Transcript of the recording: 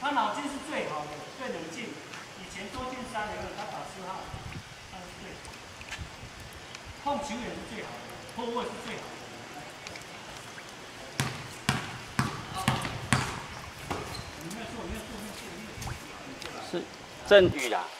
他脑筋是最好的，最冷静。以前周金山有没有？他打4号，他是最好的。控球也是最好的，后卫是最好的。你没有做，没有做，没有做，是郑宇啦。